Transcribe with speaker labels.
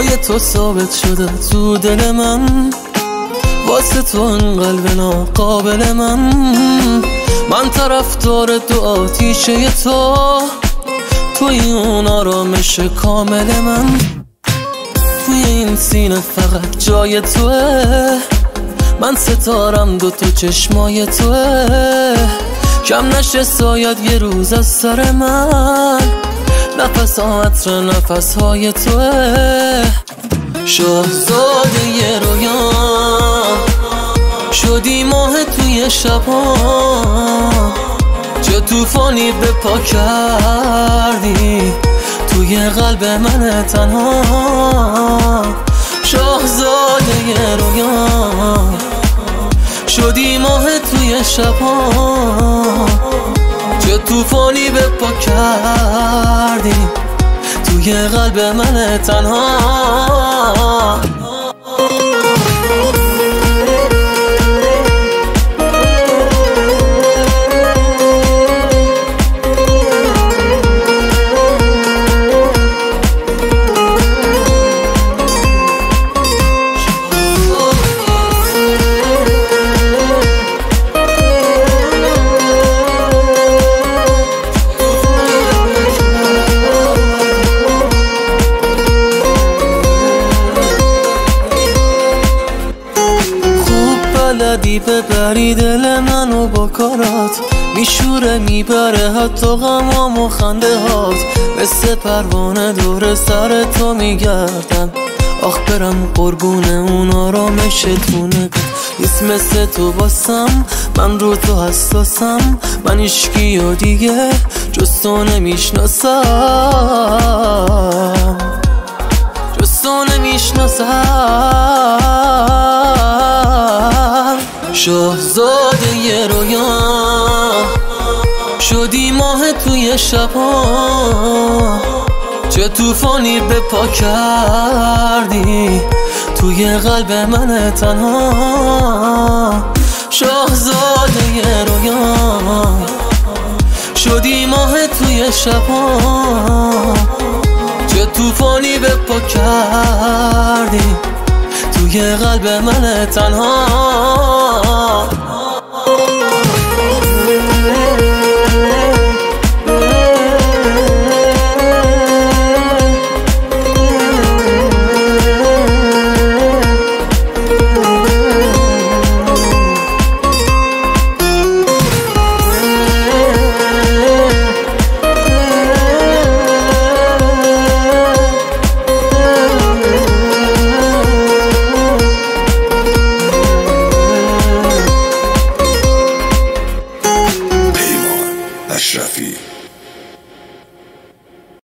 Speaker 1: جای تو ثابت شده تو دل من، واسه تو این قلب ناقابل من طرفدار دو آتیشه تو، توی اون آرامش کامل من. توی این سینه فقط جای توه، من ستارم دو تو چشمای توه. کم نشه ساید یه روز از سر من، نفس عطر نفس های توه. شاهزاده یه رویام شدی ماه توی شبا، چه توفانی به پا کردی توی قلب من تنها. شاهزاده یه رویام شدی ماه توی شبا، چه توفانی به پا کردی توی قلب من تنها. بلدی ببری دل منو با کارات، میشوره میبره حتی غمام و خنده هات. مثل پروانه دور سر تو میگردم، آخ برم قربون اون آرامشتونه. نیست مثل تو باسم، من رو تو حساسم، من عشقی و دیگه جز تو نمیشناسم، جز تو نمیشناسم. شاهزاده یه رویام شدی ماه توی شبا، چه توفانی به پا کردی توی قلب من تنها. شاهزاده یه رویام شدی ماه توی شبا، چه توفانی به پا کردی توی قلب من تنها.
Speaker 2: اشرفی